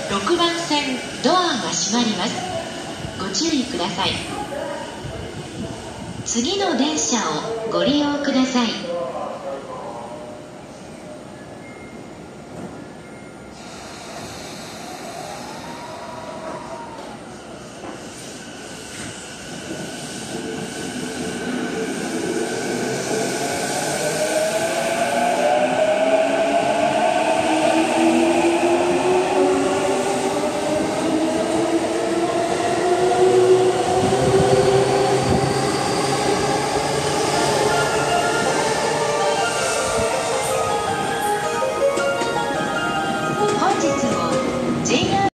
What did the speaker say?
6番線ドアが閉まります。ご注意ください。次の電車をご利用ください。